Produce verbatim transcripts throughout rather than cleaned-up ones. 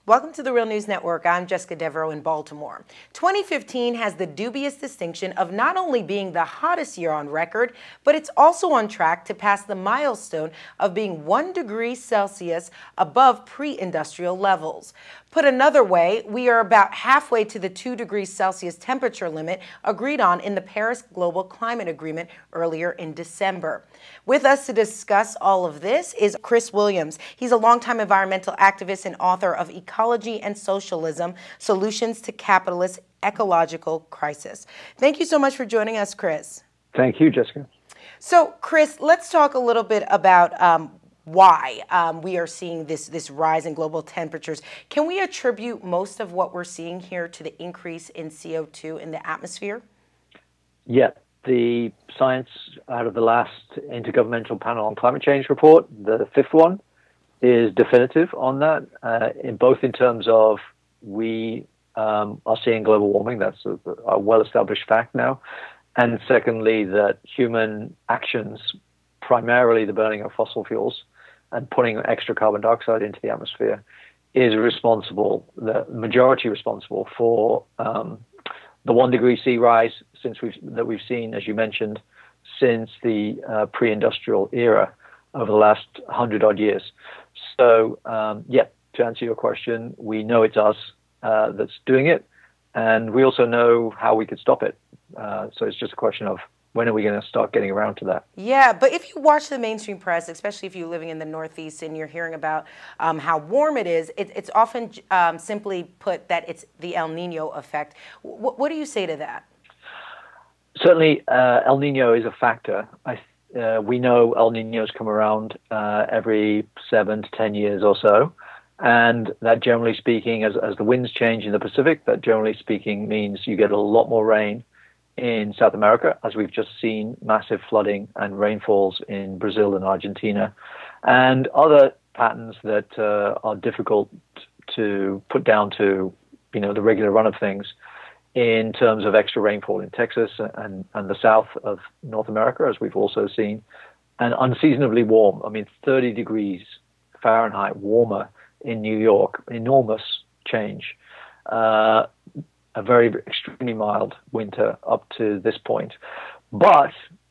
Welcome to the Real News Network. I'm Jessica Devereaux in Baltimore. twenty fifteen has the dubious distinction of not only being the hottest year on record, but it's also on track to pass the milestone of being one degree Celsius above pre-industrial levels. Put another way, we are about halfway to the two degrees Celsius temperature limit agreed on in the Paris Global Climate Agreement earlier in December. With us to discuss all of this is Chris Williams. He's a longtime environmental activist and author of Ecology and Socialism, Solutions to Capitalist Ecological Crisis. Thank you so much for joining us, Chris. Thank you, Jessica. So, Chris, let's talk a little bit about um, why um, we are seeing this, this rise in global temperatures. Can we attribute most of what we're seeing here to the increase in C O two in the atmosphere? Yeah, the science out of the last Intergovernmental Panel on Climate Change report, the fifth one, is definitive on that, uh, in both in terms of we um, are seeing global warming, that's a, a well-established fact now, and secondly, that human actions, primarily the burning of fossil fuels and putting extra carbon dioxide into the atmosphere, is responsible, the majority responsible for um, the one degree C rise since we've, that we've seen, as you mentioned, since the uh, pre-industrial era over the last hundred odd years. So, um, yeah, to answer your question, we know it's us uh, that's doing it, and we also know how we could stop it. Uh, so it's just a question of when are we going to start getting around to that? Yeah, but if you watch the mainstream press, especially if you're living in the Northeast and you're hearing about um, how warm it is, it, it's often um, simply put that it's the El Nino effect. W what do you say to that? Certainly, uh, El Nino is a factor. I, uh, we know El Ninos come around uh, every seven to ten years or so. And that, generally speaking, as, as the winds change in the Pacific, that generally speaking means you get a lot more rain in South America, as we've just seen massive flooding and rainfalls in Brazil and Argentina, and other patterns that uh, are difficult to put down to, you know, the regular run of things in terms of extra rainfall in Texas and, and the south of North America, as we've also seen, and unseasonably warm. I mean, thirty degrees Fahrenheit warmer in New York, enormous change. Uh, a very extremely mild winter up to this point. But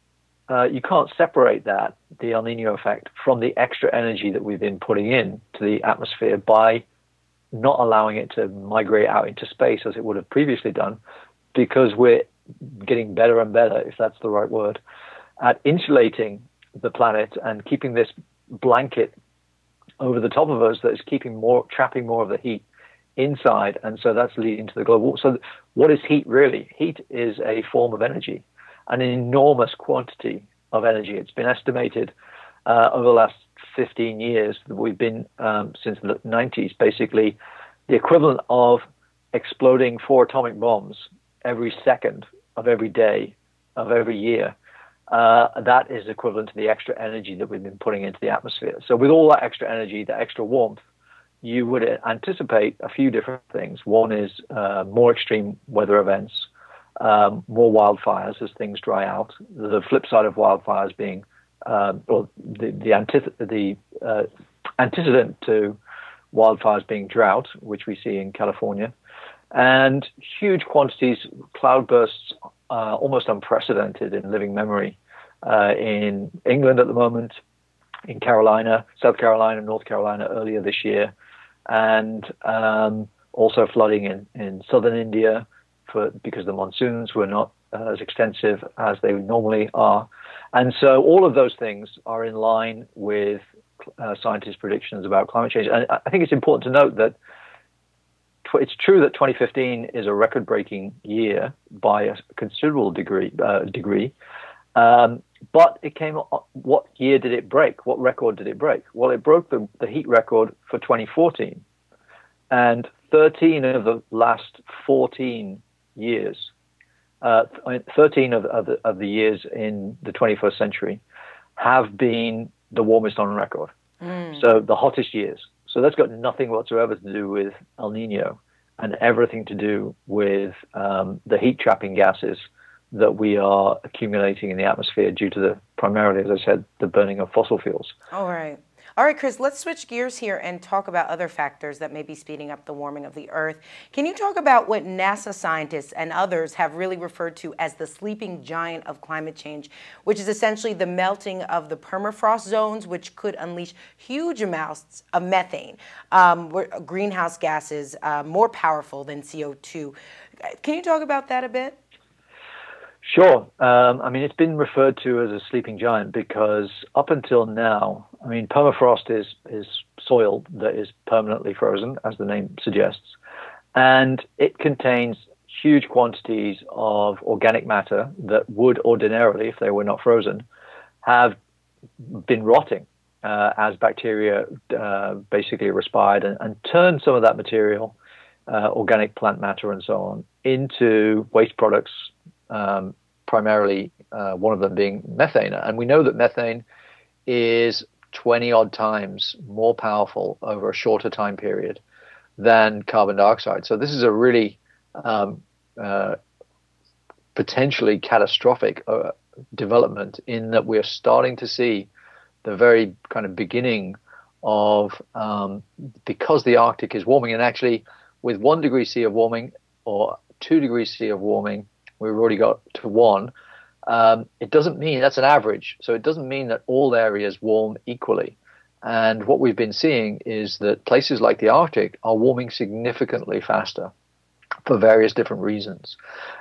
uh, you can't separate that, the El Nino effect, from the extra energy that we've been putting in to the atmosphere by not allowing it to migrate out into space as it would have previously done, because we're getting better and better, if that's the right word, at insulating the planet and keeping this blanket over the top of us that is keeping more, trapping more of the heat inside, and so that's leading to the global. So what is heat really? Heat is a form of energy, an enormous quantity of energy. It's been estimated uh, over the last fifteen years that we've been, um, since the nineties, basically the equivalent of exploding four atomic bombs every second of every day of every year. Uh, that is equivalent to the extra energy that we've been putting into the atmosphere. So with all that extra energy, that extra warmth, you would anticipate a few different things. One is uh, more extreme weather events, um, more wildfires as things dry out. The flip side of wildfires being, uh, or the the, antith- the uh, antecedent to wildfires being drought, which we see in California, and huge quantities, cloudbursts, uh, almost unprecedented in living memory, uh, in England at the moment, in Carolina, South Carolina, North Carolina earlier this year, and um, also flooding in, in southern India for because the monsoons were not uh, as extensive as they normally are. And so all of those things are in line with uh, scientists' predictions about climate change. And I think it's important to note that tw- it's true that twenty fifteen is a record-breaking year by a considerable degree. Uh, degree. Um, But it came, what year did it break? What record did it break? Well, it broke the, the heat record for twenty fourteen. And thirteen of the last fourteen years, uh, thirteen of, of, the, of the years in the twenty-first century have been the warmest on record. Mm. So the hottest years. So that's got nothing whatsoever to do with El Nino and everything to do with um, the heat trapping gases that we are accumulating in the atmosphere due to the, primarily, as I said, the burning of fossil fuels. All right. All right, Chris, let's switch gears here and talk about other factors that may be speeding up the warming of the Earth. Can you talk about what NASA scientists and others have really referred to as the sleeping giant of climate change, which is essentially the melting of the permafrost zones, which could unleash huge amounts of methane, um, greenhouse gases, uh, more powerful than C O two. Can you talk about that a bit? Sure. Um, I mean, it's been referred to as a sleeping giant because up until now, I mean, permafrost is, is soil that is permanently frozen, as the name suggests, and it contains huge quantities of organic matter that would ordinarily, if they were not frozen, have been rotting uh, as bacteria uh, basically respired and, and turned some of that material, uh, organic plant matter and so on, into waste products. Um, primarily uh, one of them being methane. And we know that methane is twenty odd times more powerful over a shorter time period than carbon dioxide. So this is a really um, uh, potentially catastrophic uh, development in that we're starting to see the very kind of beginning of, um, because the Arctic is warming, and actually with one degree C of warming or two degrees C of warming, we've already got to one. Um, it doesn't mean that's an average. So it doesn't mean that all areas warm equally. And what we've been seeing is that places like the Arctic are warming significantly faster for various different reasons.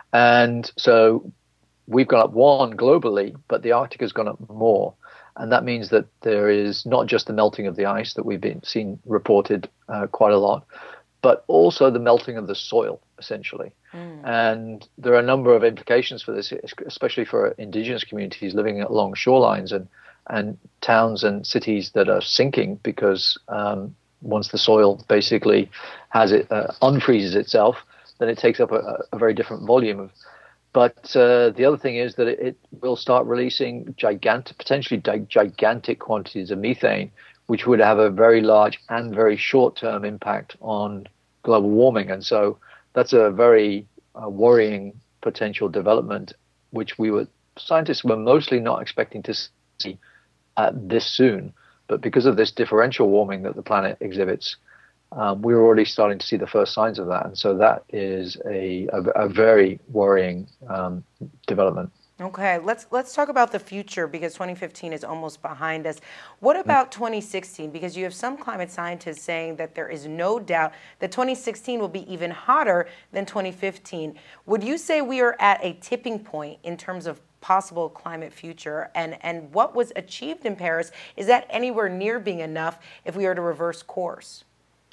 And so we've gone up one globally, but the Arctic has gone up more. And that means that there is not just the melting of the ice that we've been seen reported uh, quite a lot, but also the melting of the soil, essentially. Mm. And there are a number of implications for this, especially for indigenous communities living along shorelines and, and towns and cities that are sinking because um, once the soil basically has it uh, unfreezes itself, then it takes up a, a very different volume. Of, but uh, the other thing is that it, it will start releasing gigantic, potentially gigantic quantities of methane, which would have a very large and very short-term impact on global warming. And so that's a very uh, worrying potential development, which we were, scientists were mostly not expecting to see uh, this soon. But because of this differential warming that the planet exhibits, um, we were already starting to see the first signs of that. And so that is a, a, a very worrying um, development. Okay, let's let's talk about the future because twenty fifteen is almost behind us. What about twenty sixteen? Because you have some climate scientists saying that there is no doubt that twenty sixteen will be even hotter than twenty fifteen. Would you say we are at a tipping point in terms of possible climate future? And, and what was achieved in Paris, is that anywhere near being enough if we are to reverse course?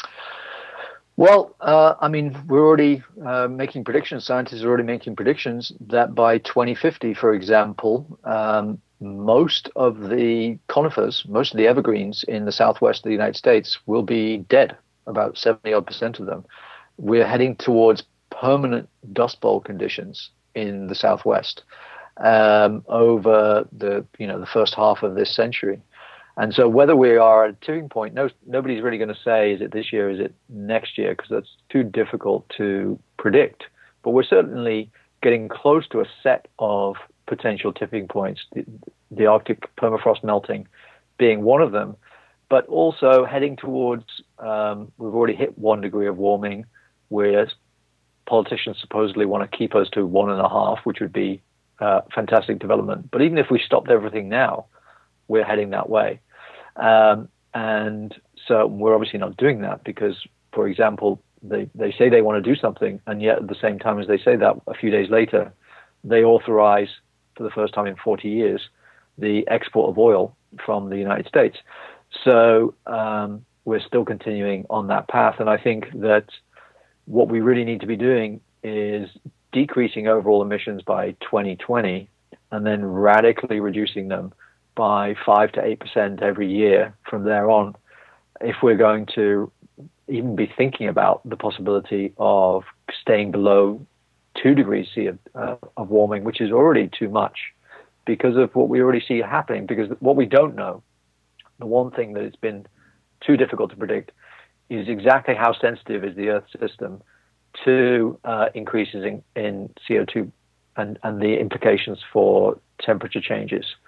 Well, uh, I mean, we're already uh, making predictions. Scientists are already making predictions that by twenty fifty, for example, um, most of the conifers, most of the evergreens in the southwest of the United States will be dead, about seventy odd percent of them. We're heading towards permanent dust bowl conditions in the southwest um, over the, you know, the first half of this century. And so whether we are at a tipping point, no, nobody's really going to say, is it this year, is it next year, because that's too difficult to predict. But we're certainly getting close to a set of potential tipping points, the, the Arctic permafrost melting being one of them, but also heading towards, um, we've already hit one degree of warming, where politicians supposedly want to keep us to one and a half, which would be uh, fantastic development. But even if we stopped everything now, we're heading that way. Um, and so we're obviously not doing that because, for example, they, they say they want to do something, and yet at the same time as they say that, a few days later, they authorize, for the first time in forty years, the export of oil from the United States. So um, we're still continuing on that path. And I think that what we really need to be doing is decreasing overall emissions by twenty twenty and then radically reducing them by five to eight percent every year from there on, if we're going to even be thinking about the possibility of staying below two degrees C of, uh, of warming, which is already too much because of what we already see happening. Because what we don't know, the one thing that it's been too difficult to predict, is exactly how sensitive is the Earth system to uh, increases in, in C O two and, and the implications for temperature changes.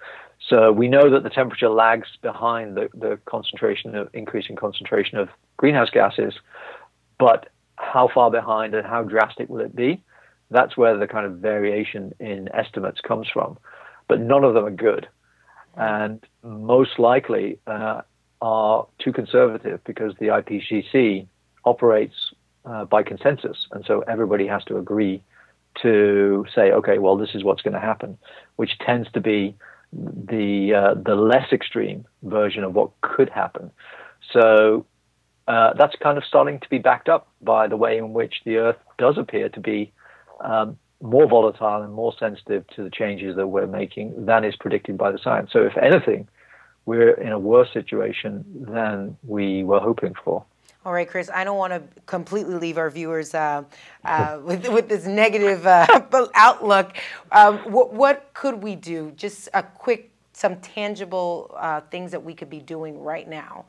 So we know that the temperature lags behind the, the concentration of increasing concentration of greenhouse gases, but how far behind and how drastic will it be? That's where the kind of variation in estimates comes from. But none of them are good, and most likely uh, are too conservative, because the I P C C operates uh, by consensus, and so everybody has to agree to say, okay, well, this is what's going to happen, which tends to be the uh, the less extreme version of what could happen. So uh, that's kind of starting to be backed up by the way in which the Earth does appear to be um, more volatile and more sensitive to the changes that we're making than is predicted by the science. So if anything, we're in a worse situation than we were hoping for. All right, Chris, I don't want to completely leave our viewers uh, uh, with, with this negative uh, outlook. Um, what, what could we do? Just a quick, some tangible uh, things that we could be doing right now.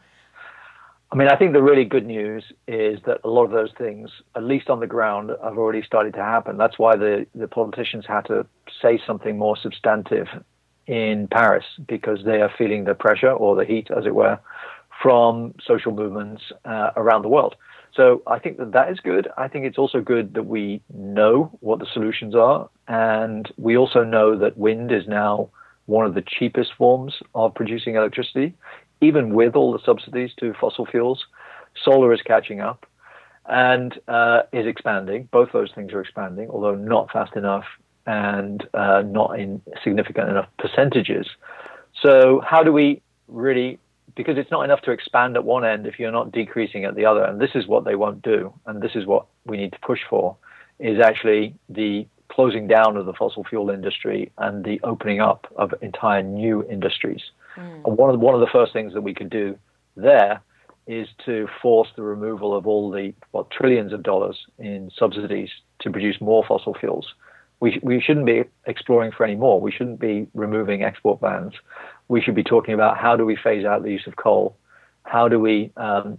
I mean, I think the really good news is that a lot of those things, at least on the ground, have already started to happen. That's why the, the politicians had to say something more substantive in Paris, because they are feeling the pressure, or the heat, as it were, from social movements uh, around the world. So I think that that is good. I think it's also good that we know what the solutions are. And we also know that wind is now one of the cheapest forms of producing electricity, even with all the subsidies to fossil fuels. Solar is catching up and uh, is expanding. Both those things are expanding, although not fast enough and uh, not in significant enough percentages. So how do we really, because it's not enough to expand at one end if you're not decreasing at the other, and this is what they won't do, and this is what we need to push for, is actually the closing down of the fossil fuel industry and the opening up of entire new industries. Mm. And one of the, one of the first things that we could do there is to force the removal of all the what trillions of dollars in subsidies to produce more fossil fuels. We, we shouldn't be exploring for any more. We shouldn't be removing export bans. We should be talking about how do we phase out the use of coal? How do we um,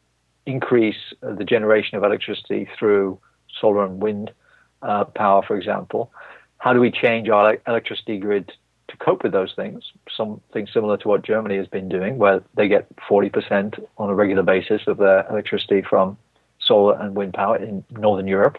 increase the generation of electricity through solar and wind uh, power, for example? How do we change our electricity grid to cope with those things? Something similar to what Germany has been doing, where they get forty percent on a regular basis of their electricity from solar and wind power in Northern Europe.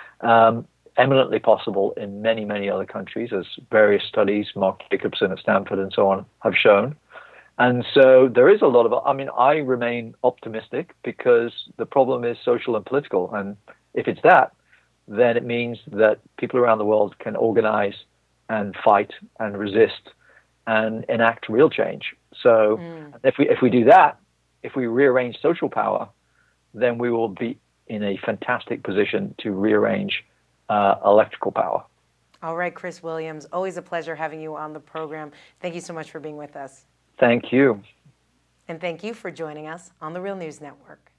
Um, eminently possible in many, many other countries, as various studies, Mark Jacobson at Stanford and so on, have shown. And so there is a lot of, I mean, I remain optimistic, because the problem is social and political. And if it's that, then it means that people around the world can organize and fight and resist and enact real change. So mm. if we if we do that, if we rearrange social power, then we will be in a fantastic position to rearrange Uh, electrical power. All right, Chris Williams, always a pleasure having you on the program. Thank you so much for being with us. Thank you. And thank you for joining us on the Real News Network.